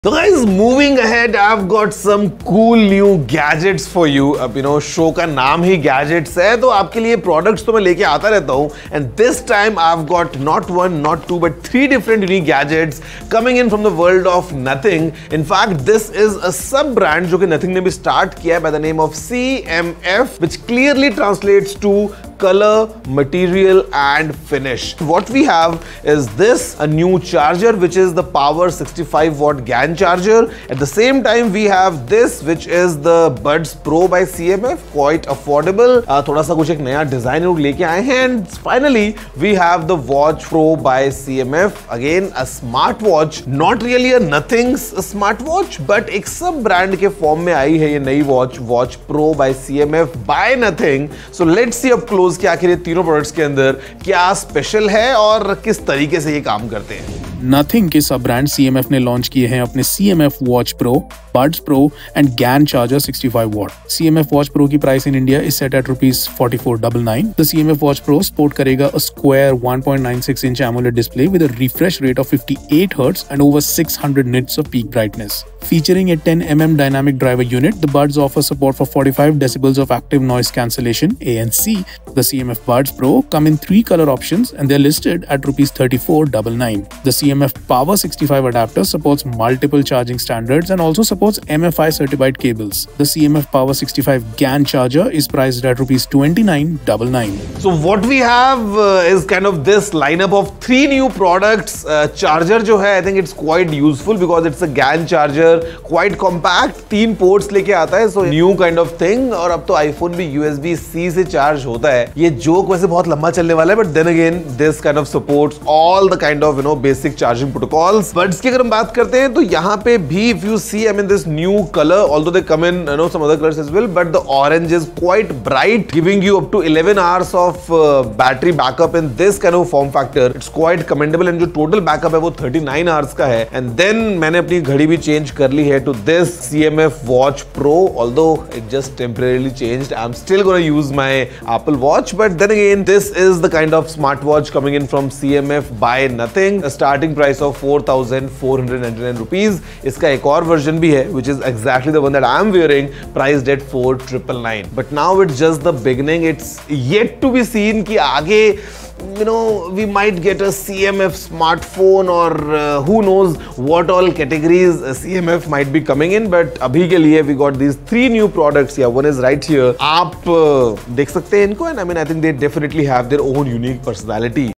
So guys, moving ahead, I've got some cool new gadgets for you. अब show का नाम ही gadgets है, तो आपके लिए products तो मैं लेके आता रहता हूँ. And this time I've got not one, not two, but 3 different unique gadgets coming in from the world of Nothing. In fact, this is a sub brand जो कि Nothing ने भी start किया है by the name of CMF, which clearly translates to color, material and finish. What we have is this, a new charger which is the Power 65 watt GAN charger. At the same time we have this which is the Buds Pro by CMF, quite affordable. थोड़ा सा कुछ एक नया design लेके आए हैं. And finally we have the Watch Pro by CMF, again a smartwatch, not really a Nothing's smartwatch but एक सब ब्रांड के फॉर्म में आई है ये नई watch, Watch Pro by CMF by Nothing. So let's see up close कि आखिर ये तीनों प्रोडक्ट्स के अंदर क्या स्पेशल है और किस तरीके से ये काम करते हैं. नथिंग के सब ब्रांड CMF ने लॉन्च किए हैं अपने CMF Watch Pro, Buds Pro and GAN charger 65 watt. CMF Watch Pro की price in India is set at ₹4499. The CMF Watch Pro sport करेगा a square 1.96 inch AMOLED display with a refresh rate of 58 Hz and over 600 nits of peak brightness. Featuring a 10 mm dynamic driver unit, the Buds offer support for 45 decibels of active noise cancellation (ANC). The CMF Buds Pro come in 3 color options and they're listed at ₹3499. The CMF Power 65 adapter supports multiple charging standards and also supports MFI certified cables. The CMF Power 65 GAN charger is priced at ₹2999. So what we have is kind of this lineup of 3 new products. Charger जो है, I think it's quite useful because it's a GAN charger, quite compact, 3 ports लेके आता है, so new kind of thing. और अब तो iPhone भी USB-C से चार्ज होता है. ये जोक वैसे बहुत लंबा चलने वाला है, but then again this kind of supports all the kind of basic charging protocols. Buds की अगर हम बात करते हैं तो यहाँ पे भी if you see, I mean this new color, although they come in some other colors as well, but the orange is quite bright, giving you up to 11 hours of battery backup in this kind of form factor. It's quite commendable and जो total backup है वो 39 hours का है. And then मैंने अपनी घड़ी भी change कर ली है to this CMF Watch Pro, although it just temporarily changed. I'm still gonna use my Apple Watch, but then again this is the kind of smartwatch coming in from CMF by Nothing. A starting price of ₹4,499. इसका एक और version भी है, which is exactly the one that I'm wearing, priced at $4,999. But now it's just the beginning. It's yet to be seen कि आगे we might get a CMF smartphone or who knows what all categories CMF might be coming in. But अभी के लिए we got these 3 new products. Yeah, one is right here. आप देख सकते हैं इनको, and I mean I think they definitely have their own unique personality.